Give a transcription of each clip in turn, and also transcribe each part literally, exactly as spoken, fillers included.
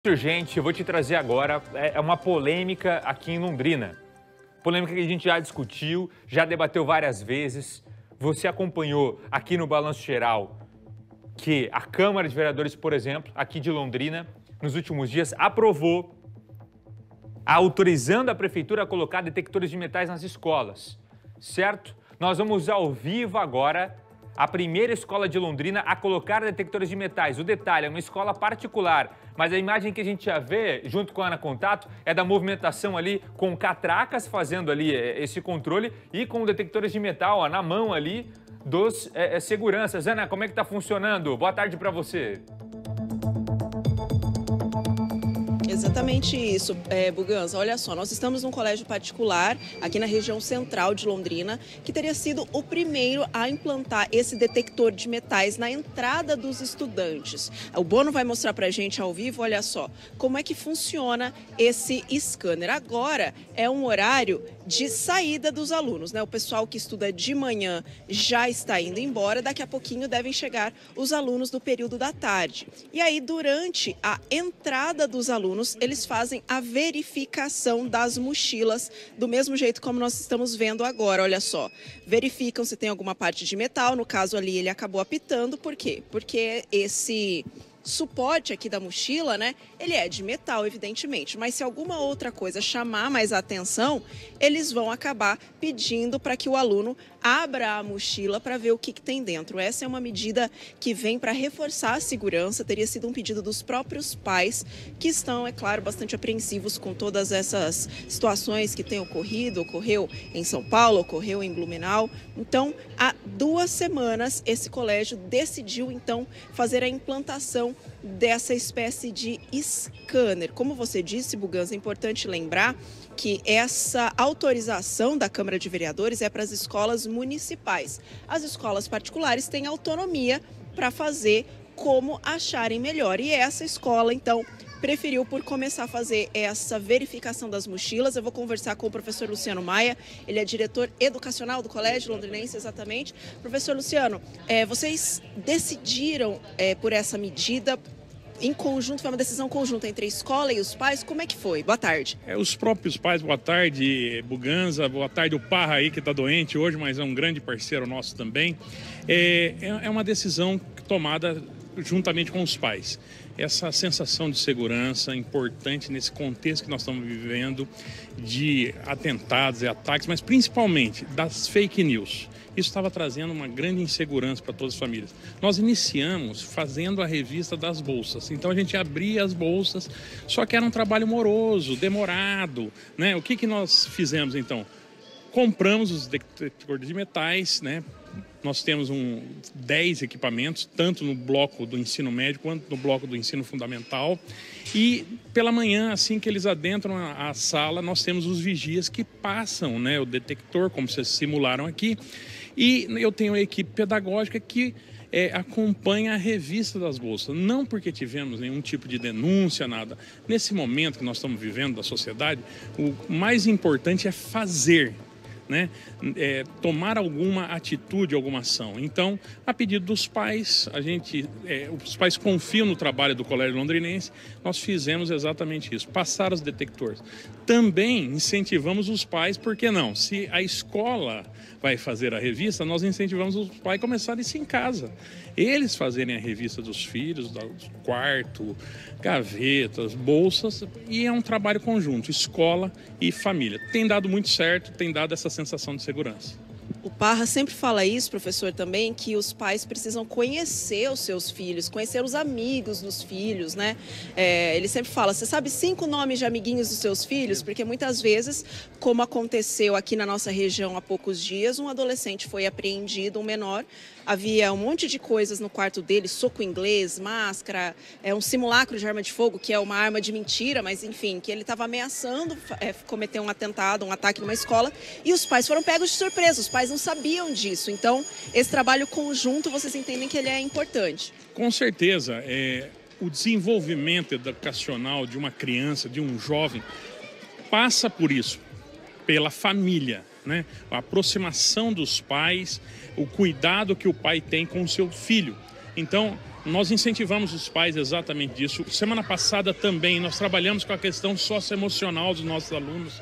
Gente, eu vou te trazer agora é uma polêmica aqui em Londrina. Polêmica que a gente já discutiu, já debateu várias vezes. Você acompanhou aqui no Balanço Geral que a Câmara de Vereadores, por exemplo, aqui de Londrina, nos últimos dias, aprovou autorizando a Prefeitura a colocar detectores de metais nas escolas, certo? Nós vamos ao vivo agora a primeira escola de Londrina a colocar detectores de metais. O detalhe, é uma escola particular, mas a imagem que a gente já vê, junto com a Ana Contato, é da movimentação ali com catracas fazendo ali esse controle e com detectores de metal ó, na mão ali dos é, seguranças. Ana, como é que tá funcionando? Boa tarde para você. Exatamente isso, é, Buganza. Olha só, nós estamos num colégio particular aqui na região central de Londrina, que teria sido o primeiro a implantar esse detector de metais na entrada dos estudantes. O Bono vai mostrar pra gente ao vivo, olha só, como é que funciona esse scanner. Agora é um horário de saída dos alunos, né? O pessoal que estuda de manhã já está indo embora, daqui a pouquinho devem chegar os alunos do período da tarde. E aí, durante a entrada dos alunos, eles fazem a verificação das mochilas, do mesmo jeito como nós estamos vendo agora, olha só. Verificam se tem alguma parte de metal, no caso ali ele acabou apitando, por quê? Porque esse suporte aqui da mochila, né, ele é de metal, evidentemente, mas se alguma outra coisa chamar mais a atenção, eles vão acabar pedindo para que o aluno abra a mochila para ver o que, que tem dentro. Essa é uma medida que vem para reforçar a segurança, teria sido um pedido dos próprios pais, que estão, é claro, bastante apreensivos com todas essas situações que têm ocorrido, ocorreu em São Paulo, ocorreu em Blumenau. Então, há duas semanas, esse colégio decidiu, então, fazer a implantação dessa espécie de scanner. Como você disse, Buganza, é importante lembrar que essa autorização da Câmara de Vereadores é para as escolas municipais. As escolas particulares têm autonomia para fazer como acharem melhor. E essa escola, então, preferiu por começar a fazer essa verificação das mochilas. Eu vou conversar com o professor Luciano Maia, ele é diretor educacional do Colégio Londrinense, exatamente. Professor Luciano, é, vocês decidiram é, por essa medida em conjunto, foi uma decisão conjunta entre a escola e os pais, como é que foi? Boa tarde. É, os próprios pais, boa tarde, Buganza, boa tarde o Parra aí que está doente hoje, mas é um grande parceiro nosso também. É, é uma decisão tomada juntamente com os pais. Essa sensação de segurança importante nesse contexto que nós estamos vivendo de atentados e ataques, mas principalmente das fake news. Isso estava trazendo uma grande insegurança para todas as famílias. Nós iniciamos fazendo a revista das bolsas. Então a gente abria as bolsas, só que era um trabalho moroso, demorado, né? O que que nós fizemos então? Compramos os detectores de metais, né? Nós temos um, dez equipamentos, tanto no bloco do ensino médio quanto no bloco do ensino fundamental. E pela manhã, assim que eles adentram a, a sala, nós temos os vigias que passam, né, o detector, como vocês simularam aqui. E eu tenho a equipe pedagógica que é, acompanha a revista das bolsas. Não porque tivemos nenhum tipo de denúncia, nada. Nesse momento que nós estamos vivendo da sociedade, o mais importante é fazer. Né? É, tomar alguma atitude, alguma ação. Então, a pedido dos pais, a gente, é, os pais confiam no trabalho do Colégio Londrinense, nós fizemos exatamente isso, passar os detectores. Também incentivamos os pais, por que não? Se a escola vai fazer a revista, nós incentivamos os pais a começarem isso em casa. Eles fazerem a revista dos filhos, do quarto, gavetas, bolsas, e é um trabalho conjunto, escola e família. Tem dado muito certo, tem dado essa sensação de segurança. O Parra sempre fala isso, professor, também, que os pais precisam conhecer os seus filhos, conhecer os amigos dos filhos, né? É, ele sempre fala, você sabe cinco nomes de amiguinhos dos seus filhos? Porque muitas vezes, como aconteceu aqui na nossa região há poucos dias, um adolescente foi apreendido, um menor, havia um monte de coisas no quarto dele, soco inglês, máscara, é, um simulacro de arma de fogo, que é uma arma de mentira, mas enfim, que ele estava ameaçando é, cometer um atentado, um ataque numa escola, e os pais foram pegos de surpresa, os pais não sabiam disso. Então, esse trabalho conjunto, vocês entendem que ele é importante? Com certeza. É, o desenvolvimento educacional de uma criança, de um jovem, passa por isso, pela família, né? A aproximação dos pais, o cuidado que o pai tem com o seu filho. Então, Nós incentivamos os pais exatamente disso. Semana passada também nós trabalhamos com a questão socioemocional dos nossos alunos.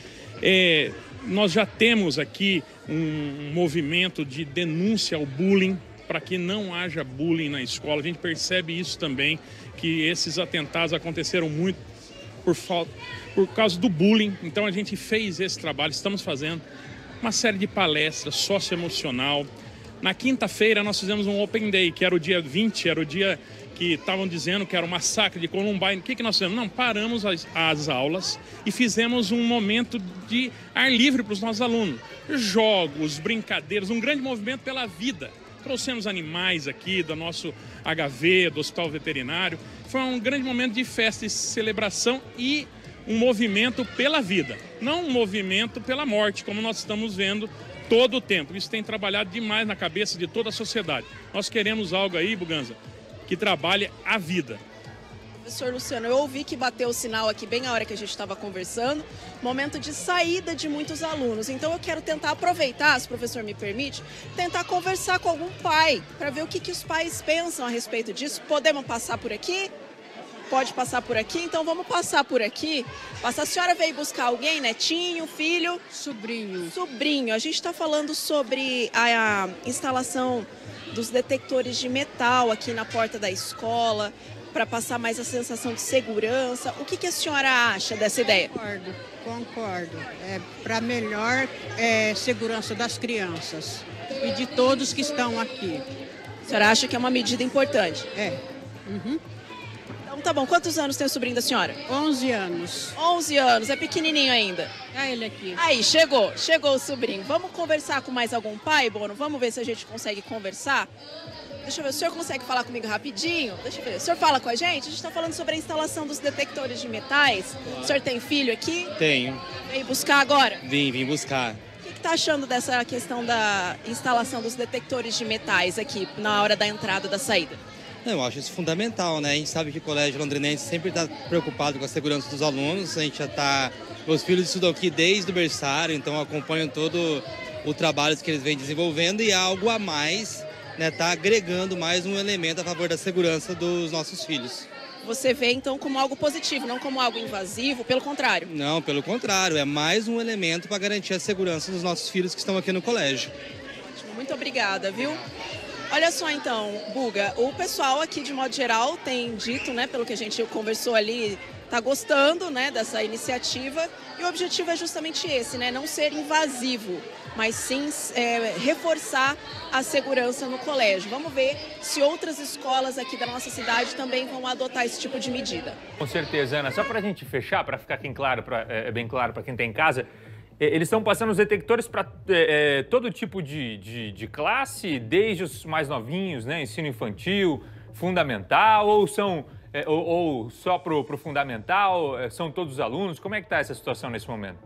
É, nós já temos aqui um movimento de denúncia ao bullying, para que não haja bullying na escola. A gente percebe isso também, que esses atentados aconteceram muito por, falta, por causa do bullying. Então a gente fez esse trabalho, estamos fazendo uma série de palestras socioemocional. Na quinta-feira nós fizemos um Open Day, que era o dia vinte, era o dia que estavam dizendo que era o massacre de Columbine. O que, que nós fizemos? Não, paramos as, as aulas e fizemos um momento de ar livre para os nossos alunos. Jogos, brincadeiras, um grande movimento pela vida. Trouxemos animais aqui do nosso H V, do Hospital Veterinário. Foi um grande momento de festa e celebração e um movimento pela vida, não um movimento pela morte, como nós estamos vendo todo o tempo. Isso tem trabalhado demais na cabeça de toda a sociedade. Nós queremos algo aí, Buganza, que trabalhe a vida. Professor Luciano, eu ouvi que bateu o sinal aqui bem na hora que a gente estava conversando, momento de saída de muitos alunos. Então eu quero tentar aproveitar, se o professor me permite, tentar conversar com algum pai, para ver o que, que os pais pensam a respeito disso. Podemos passar por aqui? Pode passar por aqui? Então vamos passar por aqui. A senhora veio buscar alguém, netinho, filho? Sobrinho. Sobrinho. A gente está falando sobre a, a instalação dos detectores de metal aqui na porta da escola, para passar mais a sensação de segurança. O que, que a senhora acha dessa ideia? Concordo, concordo. É para melhor é, segurança das crianças e de todos que estão aqui. A senhora acha que é uma medida importante? É. Uhum. Então tá bom. Quantos anos tem o sobrinho da senhora? onze anos. onze anos. É pequenininho ainda. Olha ele aqui. Aí, chegou. Chegou o sobrinho. Vamos conversar com mais algum pai, Bono? Vamos ver se a gente consegue conversar? Deixa eu ver, o senhor consegue falar comigo rapidinho? Deixa eu ver, o senhor fala com a gente? A gente está falando sobre a instalação dos detectores de metais. O senhor tem filho aqui? Tenho. Veio buscar agora? Vim, vim buscar. O que está achando dessa questão da instalação dos detectores de metais aqui na hora da entrada e da saída? Eu acho isso fundamental, né? A gente sabe que o Colégio Londrinense sempre está preocupado com a segurança dos alunos. A gente já está... Meus filhos estudam aqui desde o berçário, então acompanham todo o trabalho que eles vêm desenvolvendo e algo a mais... Está né, agregando mais um elemento a favor da segurança dos nossos filhos. Você vê, então, como algo positivo, não como algo invasivo, pelo contrário? Não, pelo contrário, é mais um elemento para garantir a segurança dos nossos filhos que estão aqui no colégio. Muito obrigada, viu? Olha só, então, Buga, o pessoal aqui, de modo geral, tem dito, né, pelo que a gente conversou ali, está gostando, né, dessa iniciativa, e o objetivo é justamente esse, né, não ser invasivo, mas sim é, reforçar a segurança no colégio. Vamos ver se outras escolas aqui da nossa cidade também vão adotar esse tipo de medida. Com certeza, Ana. Só para a gente fechar, para ficar bem claro para é, bem claro para quem está em casa, é, eles estão passando os detectores para é, é, todo tipo de, de, de classe, desde os mais novinhos, né, ensino infantil, fundamental, ou são é, ou, ou só para o fundamental, é, são todos os alunos? Como é que está essa situação nesse momento?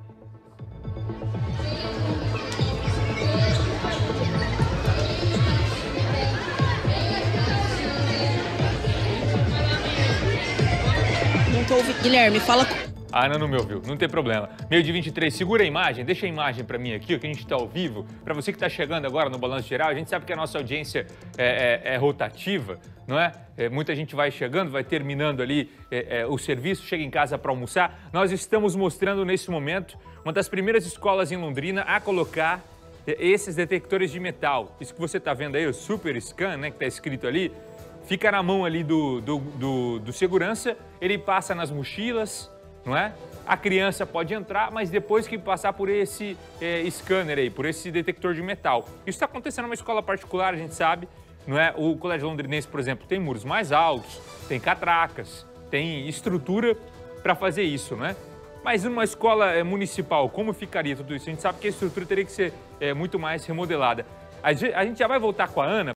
Guilherme, fala... A Ana não me ouviu, não tem problema. Meio de vinte e três, segura a imagem, deixa a imagem para mim aqui, que a gente está ao vivo. Para você que está chegando agora no Balanço Geral, a gente sabe que a nossa audiência é, é, é rotativa, não é? é? Muita gente vai chegando, vai terminando ali é, é, o serviço, chega em casa para almoçar. Nós estamos mostrando nesse momento uma das primeiras escolas em Londrina a colocar esses detectores de metal. Isso que você está vendo aí, o Super Scan, né, que está escrito ali, fica na mão ali do, do, do, do segurança, ele passa nas mochilas, não é? A criança pode entrar, mas depois que passar por esse é, scanner aí, por esse detector de metal. Isso está acontecendo numa escola particular, a gente sabe, não é? O Colégio Londrinense, por exemplo, tem muros mais altos, tem catracas, tem estrutura para fazer isso, não é? Mas numa escola é, municipal, como ficaria tudo isso? A gente sabe que a estrutura teria que ser é, muito mais remodelada. A gente já vai voltar com a Ana